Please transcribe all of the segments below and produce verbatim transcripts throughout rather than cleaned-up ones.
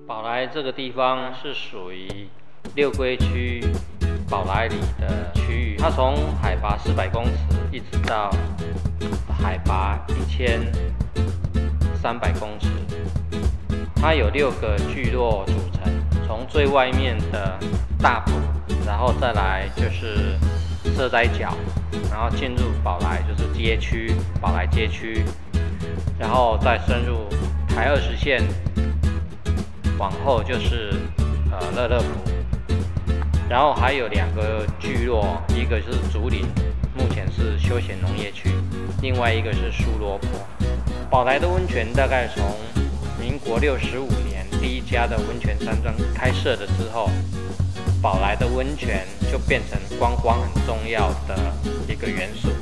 宝来这个地方是属于六龟区宝来里的区域，它从海拔四百公尺一直到海拔一千三百公尺，它有六个聚落组成，从最外面的大埔，然后再来就是社仔角，然后进入宝来就是街区，宝来街区，然后再深入台二十线，往后就是呃乐乐埔，然后还有两个聚落，一个是竹林，目前是休闲农业区，另外一个是苏罗坡。宝来的温泉大概从民国六十五年第一家的温泉山庄开设了之后，宝来的温泉就变成观光很重要的一个元素。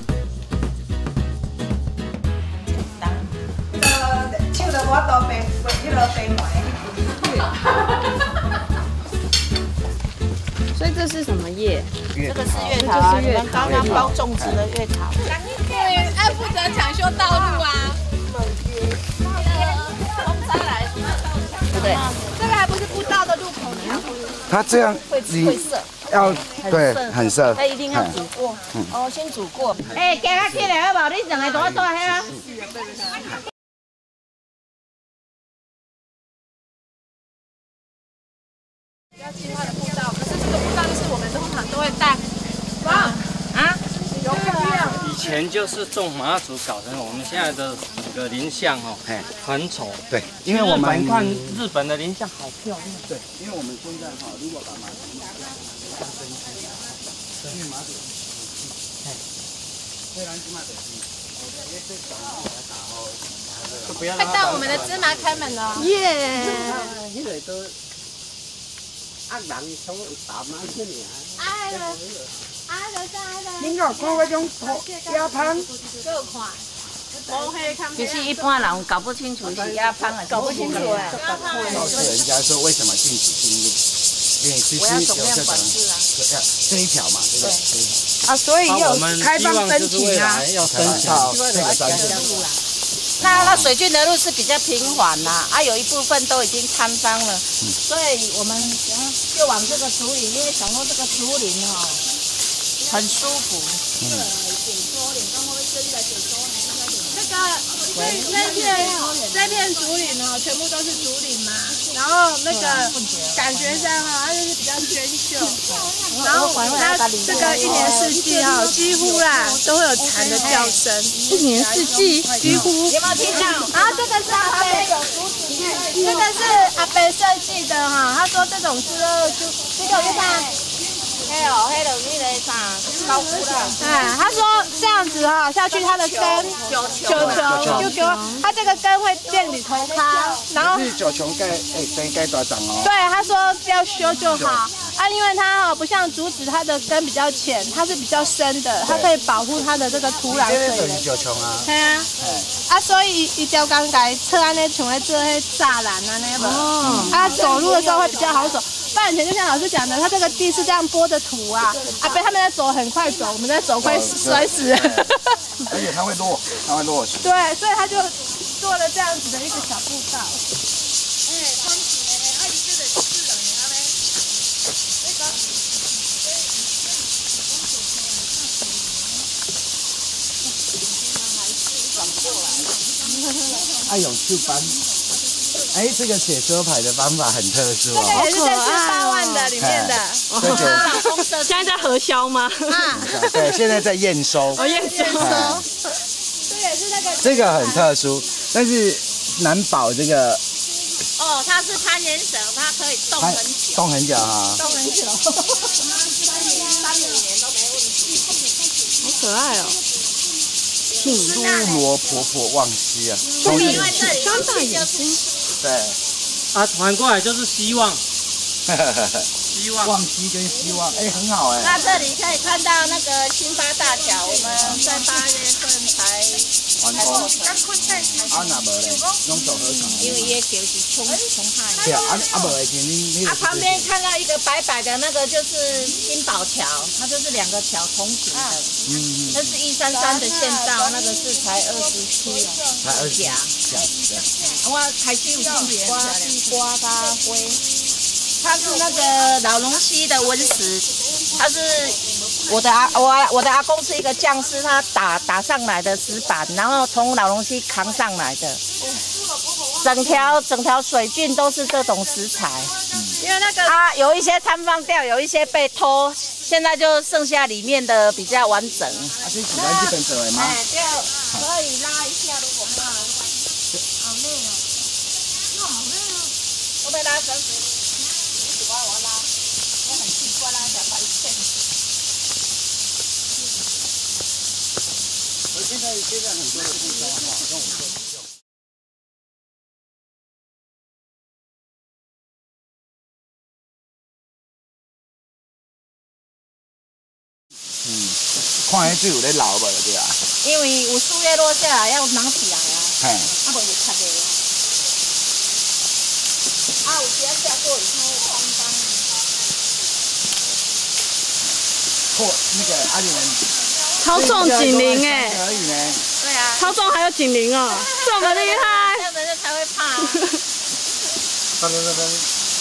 手着我都白白迄落白糜。 所以这是什么叶？ 这个是月桃啊，你们刚刚包粽子的月桃。 对，要负责抢修道路啊。 对不对？ 这个还不是步道的路口呢。 它这样会会涩， 要对很涩， 它一定要煮过。哦，先煮过。 哎，加较起来好不好？你两个多多遐啊。比较计划的步道，可是这个步道就是我们通常都会带。哇啊！有漂亮。 以前就是种马祖搞成我们现在的整个林相哦，很丑。 对，因为我们看日本的林相好漂亮。 对，因为我们现在哈，如果把马祖下升一下，因为马祖哎，虽然是马祖西，也是找我来打哦，就不要快到我们的芝麻开门了。 耶！ 迄个都啊人从打满去尔。 哎了，哎了，哎了。 恁有看过种鸭汤？ 够看。 其实一般人搞不清楚是鸭汤还是搞不清楚哎。 告诉人家说为什么禁止进入，因为其实有这种这一条嘛，这个这一条啊，所以要开放申请啊， 要申请这个专线。 那那水郡的路是比较平缓啦，啊，有一部分都已经坍方了，所以我们就往这个竹林，因为想说这个竹林哈很舒服。嗯。 这个这这片这片竹林哦，全部都是竹林嘛，然后那个感觉上哈，它就是比较娟秀，然后它这个一年四季哈，几乎啦都会有蝉的叫声， 一年四季几乎。 有没有听到？ 然后这个是阿贝，这个是阿贝设计的哈，他说这种是就这个就看。 黑哦，黑的那个啥高估的。 哎，他说这样子哈下去，它的根球球球就给我，它这个根会变铝头咖，然后是九琼盖哎，真盖大长哦。 对，他说要修就好啊，因为它哦不像竹子，它的根比较浅，它是比较深的，它可以保护它的这个土壤水源。 九琼啊。 对啊。啊，所以一条钢改侧安呢，像在做迄栅栏啊那个。哦。啊，走路的时候会比较好走。不然以前就像老师讲的，它这个地是这样拨的土啊，啊被他们在走很快走，我们在走会摔死人。 而且它会落，它会落。 对，所以他就做了这样子的一个小步道。哎，恭喜呢！哎，这个是人呢，阿妹。那个。 爱永树班。哎，这个写车牌的方法很特殊哦。 这个也是这次八万的里面的。 这个现在在核销吗？ 啊， 对，现在在验收。 哦，验收。 这也是那个。 这个很特殊，但是难保这个。 哦，它是攀岩绳，它可以动很久。 动很久哈。 动很久。 三年、三五年都没问题。 好可爱哦。 苏罗婆婆望西啊。 因为这里张大眼睛。 对， 啊，反过来就是希望，希望， 望西跟希望，哎，很好哎。 那这里可以看到那个新发大桥，我们在八月份才完工，啊那无咧，拢做好厂。 因为伊个桥是冲冲海。 对啊，啊啊无会见你。 啊，旁边看到一个白白的那个就是金宝桥，它就是两个桥同行的。嗯嗯。那是一三三的县道，那个是才二十七哦。 才二十。 甲。 甲对。 我开始有瓜地瓜咖灰。它是那个老龙溪的温石，它是我的阿我我的阿公是一个匠师，他打打上来的石板，然后从老龙溪扛上来的，整条整条水郡都是这种石材。 因为那个啊，有一些摊放掉，有一些被偷，现在就剩下里面的比较完整。 啊，这是咱这边做的吗？ 哎，对，可以拉一下，如果怕。好累哦，好累哦，我被拉绳子。我我拉，我很习惯拉小白线。 我现在现在很多的地方哈，跟我们做比较。嗯，看迄水有咧流无就对啊。 因为有树叶落下来，要拿起来啊。 嘿。 啊，无就擦的。啊，有时啊下过雨，它会冲干。 破那个阿莲。 超重警铃哎！ 可以呢。 对啊。 超重还有警铃哦，这么厉害。 这样子才会怕。 等等等等。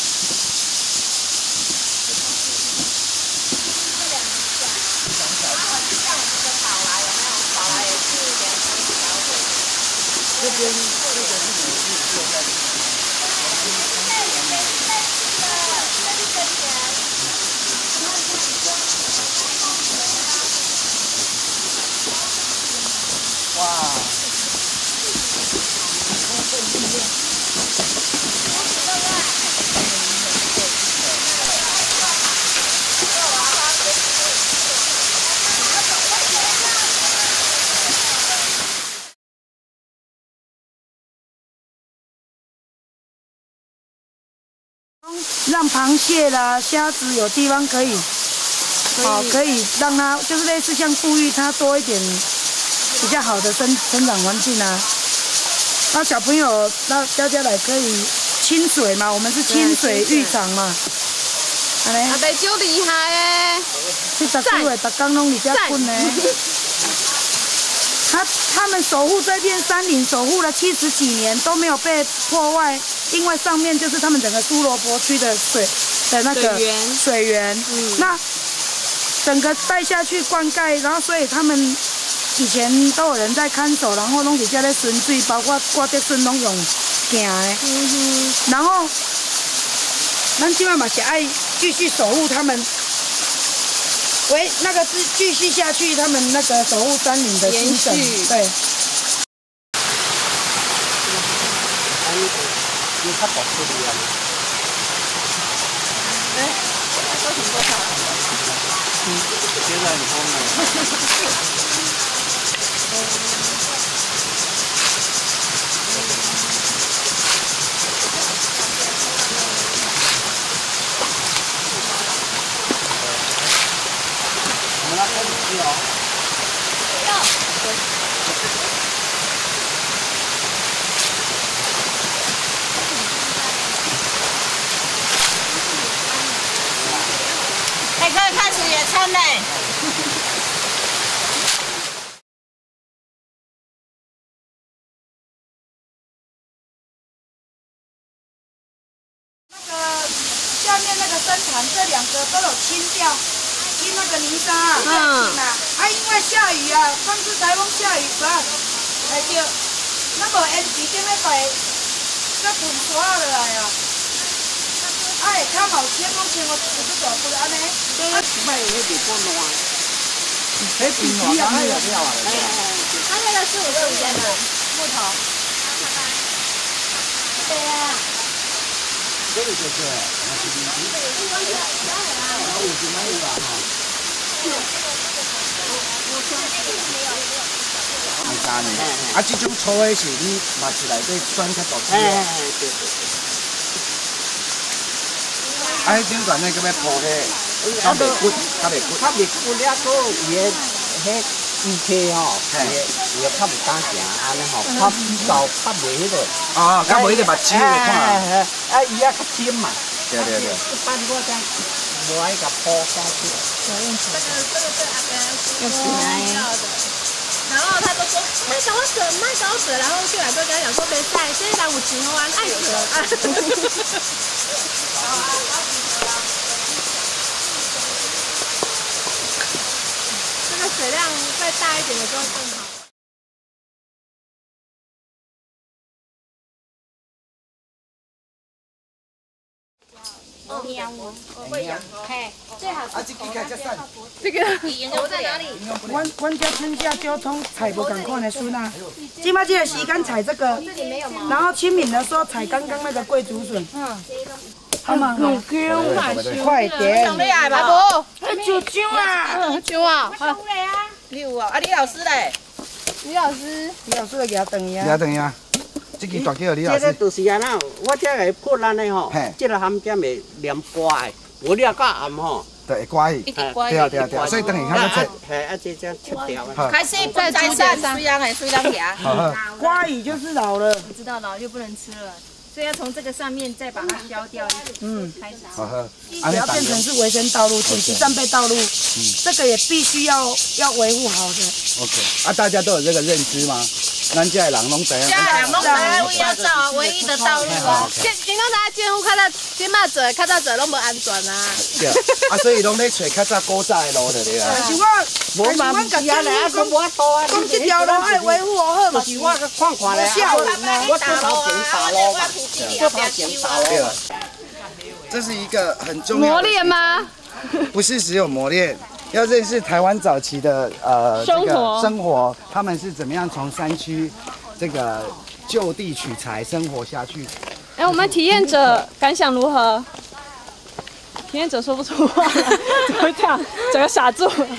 这边这个是你是坐在。哇！ 让螃蟹啦、虾子有地方可以，好，可以让它就是类似像富裕它多一点比较好的生成长环境啊。那小朋友那大家来可以清水嘛，我们是清水浴场嘛。安尼。 阿伯就厉害诶！ 这十几位逐工拢伫遮困呢。他他们守护这片山林，守护了七十几年都没有被破坏，因为上面就是他们整个苏罗坡区的水的那个水源， 水源，嗯，那整个带下去灌溉，然后所以他们以前都有人在看守，然后拢伫遮咧巡水，包括挂竹笋拢用行的，嗯哼，然后咱今晚嘛是爱继续守护他们。喂，那个是继续下去，他们那个守护山林的精神，对。 你较薄出嚟啊？ 哎，都挺多少？ 嗯，现在很方便。我们来开始吃哦。 哎，可以开始野餐嘞！ 那个下面那个深潭，这两个都有清掉，清那个泥沙啊，嗯，啊，啊，因为下雨啊，上次台风下雨，不，哎对，那无沿池顶咧摆，那喷刷落来啊。啊，下骹嘛有清，我清我有去大骨安尼。 啊，卖迄地方烂。 迄边我刚才有料啊。 哎哎，它那个是五十间的木头。对呀。 这个就是，那是零七。然后五十买有啦哈。你干呢？啊，这种粗的是你嘛是内底钻较大只哦。哎对对。啊，迄种段呢，佮要铺迄，较袂骨，较袂骨。 较袂骨了，个伊个迄伊去吼，伊伊较唔敢行安尼吼，较比较较袂迄个。 哦，较无迄个目睭会看。 啊，伊啊较尖嘛。 对对对。 一般我这样无爱甲铺下去。 这个这个对阿伯说要的。然后他都说卖高者，卖高者，然后去来就跟他讲说，别晒，现在有钱哦，爱死了。这个水量再大一点的时候更好。哦，养我，我会养哦。嘿，最好是。啊，这几开才散。 这个我在哪里？ 阮阮家春夏秋冬采不赶快的孙啊，今麦这个时间采这个，然后清明的时候采刚刚那个桂竹笋。嗯。好嘛，很 Q， 快点。 上你爱吧？ 不，就姜啊， 姜啊， 你有啊？啊，李老师嘞？ 李老师， 李老师来给他等一下。 给他等一下。这支大叫李老这个师。 就是安那，我这个破烂的吼，这个含这袂连刮的，我了到暗吼。 对，乖。 一直乖。 对啊对啊对啊，所以等你看个切。 嘿，啊这这样切掉啊。 开始不摘散，虽然诶，虽然牙。 瓜语就是老了。 你知道老就不能吃了。所以要从这个上面再把它削掉，嗯，开始。 好喝。 不要变成是维生道路，紧急战备道路。嗯，这个也必须要要维护好的。 OK， 啊，大家都有这个认知吗？咱家的人拢知影。 家的人拢知影，唯一道唯一的道路啊。 今今拢大家监护看到今嘛做，看到做拢无安全啊。 对，啊，所以拢咧找较早古早的路的咧啊。 但是我，但是我甲监护讲，讲这条路爱维护好嘛。 是我看看咧，我多少钱打路嘛，多少钱打路。 这是一个很重要的磨练吗？ 不是只有磨练，要认识台湾早期的呃这个生活，他们是怎么样从山区这个就地取材生活下去。 哎，我们体验者感想如何？体验者说不出话，怎么会这样？整个傻住了。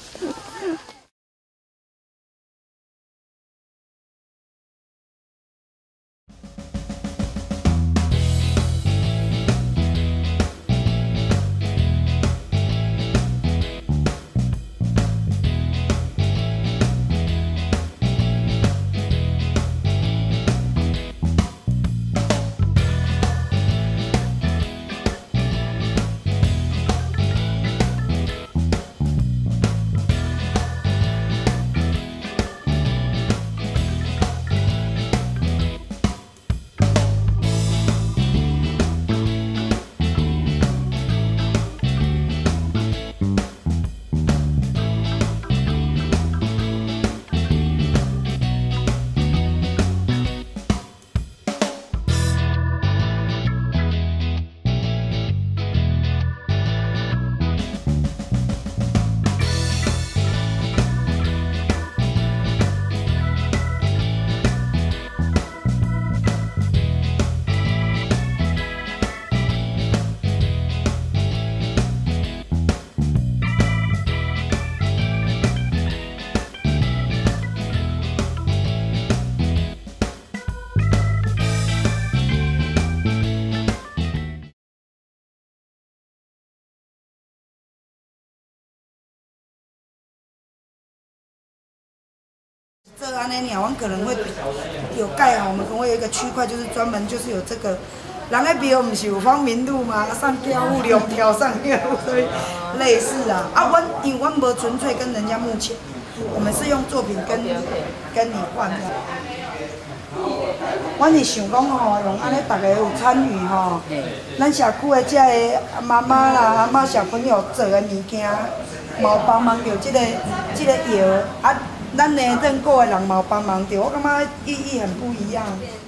这安尼鸟，我们可能会有盖好，我们可能会有一个区块，就是专门就是有这个。人那边不是有方明路吗？上跳舞两条上跳舞，所以类似啊。啊，我因为我无纯粹跟人家募钱，我们是用作品跟跟你换的。我是想讲吼，用安尼大家有参与吼，咱社区的这个妈妈啦、阿妈小朋友做的物件，嘛有帮忙着这个这个药啊。咱呢，认购的人嘛有帮忙着，我感觉意义很不一样。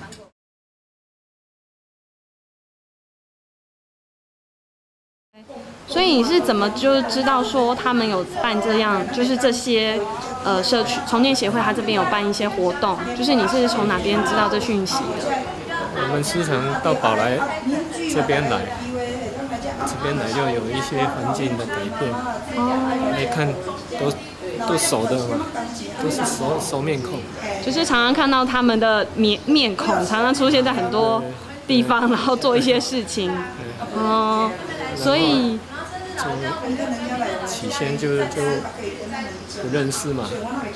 所以你是怎么就知道说他们有办这样，就是这些呃社区重建协会他这边有办一些活动，就是你是从哪边知道这讯息的？ 我们时常到宝来这边来，这边来就有一些环境的改变。哦，你看都。都熟的嘛，都是熟熟面孔， 就是常常看到他们的面面孔，常常出现在很多地方，然后做一些事情，哦，所以就起先就就不认识嘛，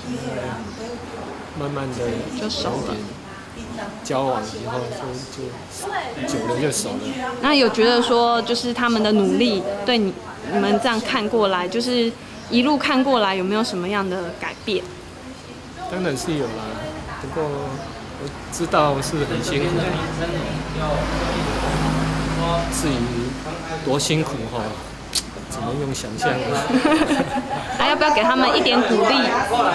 慢慢的就熟了。 交往以后就就久了就熟了。 那有觉得说，就是他们的努力对你你们这样看过来，就是一路看过来，有没有什么样的改变？ 当然是有啦，不过我知道是很辛苦的，至于多辛苦哈，只能用想象了。 还要不要给他们一点鼓励？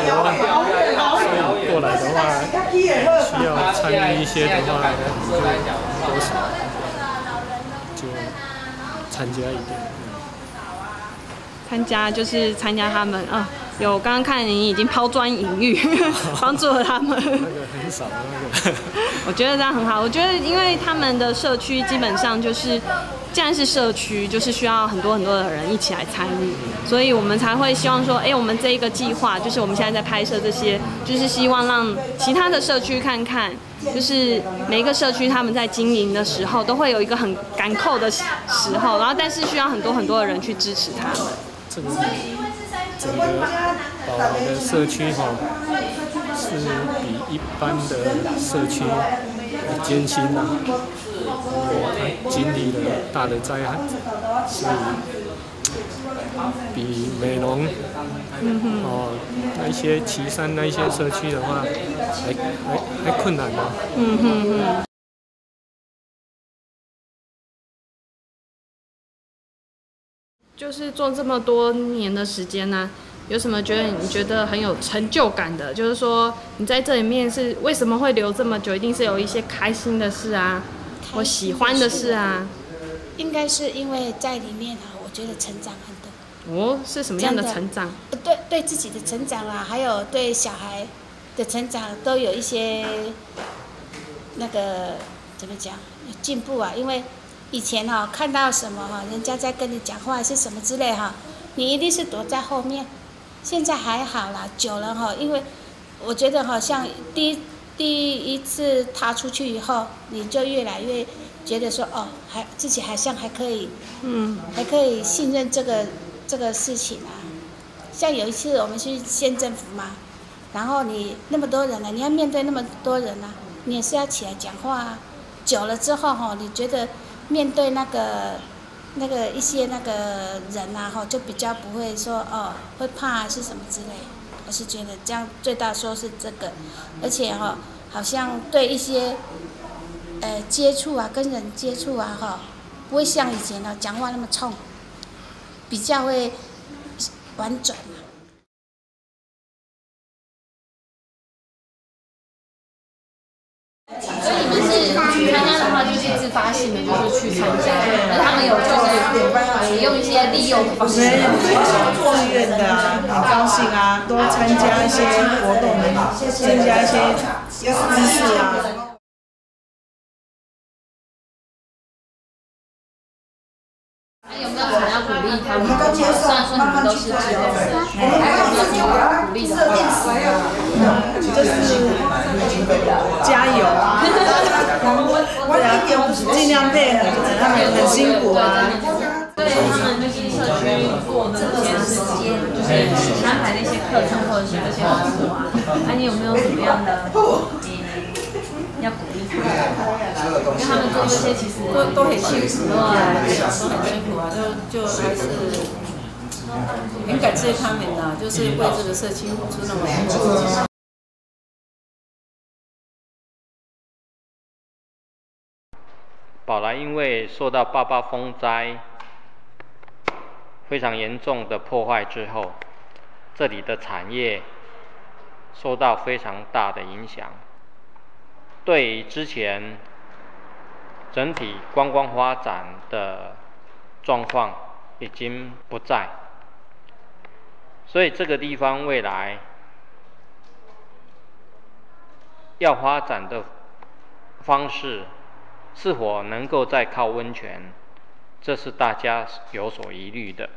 所以过来的话，需要参与一些的话，就多少就参加一点。 参加就是参加他们啊，有刚刚看你已经抛砖引玉，帮助了他们。 那个很少那个。 我觉得这样很好。我觉得因为他们的社区基本上就是，既然是社区，就是需要很多很多的人一起来参与，所以我们才会希望说，哎，我们这一个计划，就是我们现在在拍摄这些，就是希望让其他的社区看看，就是每一个社区他们在经营的时候，都会有一个很赶扣的时候，然后但是需要很多很多的人去支持他们。 这个整个宝来的社区哈，是比一般的社区艰辛呐、啊，它经历了大的灾害，所以比美浓哦那一些旗山那一些社区的话，还还还困难呢、啊。 嗯哼哼。就是做这么多年的时间呢、啊，有什么觉得你觉得很有成就感的？就是说你在这里面是为什么会留这么久？一定是有一些开心的事啊，我喜欢的事啊。 应该是因为在里面啊，我觉得成长很多。 哦，是什么样的成长？ 对，对自己的成长啊，还有对小孩的成长都有一些那个怎么讲有进步啊，因为。以前哈、哦、看到什么哈，人家在跟你讲话是什么之类哈，你一定是躲在后面。现在还好啦，久了哈，因为我觉得好像第一第一次踏出去以后，你就越来越觉得说哦，还自己好像还可以，嗯，还可以信任这个这个事情啊。像有一次我们去县政府嘛，然后你那么多人呢，你要面对那么多人啊，你也是要起来讲话啊。久了之后哈，你觉得。面对那个那个一些那个人啊，哈，就比较不会说哦会怕还是什么之类。我是觉得这样最大说是这个，而且哈、哦，好像对一些呃接触啊，跟人接触啊，哈，不会像以前呢讲话那么冲，比较会婉转啊。 所以你们是参加的话，就是自发性的，就是去参加。那他们有就是用一些利用的方式。 没有没有，自愿的啊，很高兴啊，多参加一些活动，增加一些知识啊。 那有没有什么要鼓励他们？虽然说你们都是志工的，还有没有什么鼓励的话？ 就是加油啊！对啊，尽量配合，他们很辛苦啊。 对他们就是社区做的这些事情，就是安排的一些课程或者是这些活动啊，那你有没有什么样的要鼓励他们？因为他们做这些其实都都很辛苦，对，都很辛苦啊，就就还是很感谢他们呐、啊，就是为这个社区付出那么多。 宝来因为受到八八风灾非常严重的破坏之后，这里的产业受到非常大的影响。对于之前整体观光发展的状况已经不在，所以这个地方未来要发展的方式是否能够再靠温泉，这是大家有所疑虑的。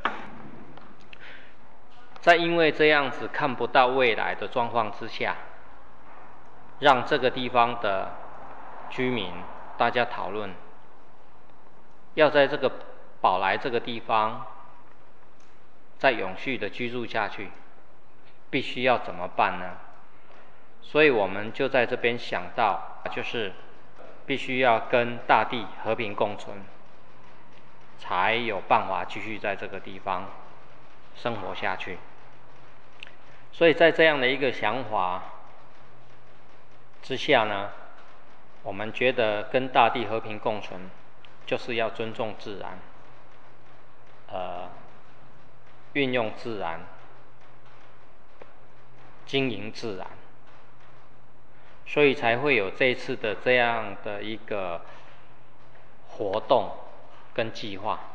在因为这样子看不到未来的状况之下，让这个地方的居民大家讨论，要在这个宝来这个地方再永续的居住下去， 必须要怎么办呢？所以我们就在这边想到，就是必须要跟大地和平共存，才有办法继续在这个地方生活下去。所以在这样的一个想法之下呢，我们觉得跟大地和平共存，就是要尊重自然，呃，运用自然，经营自然，所以才会有这一次的这样的一个活动跟计划。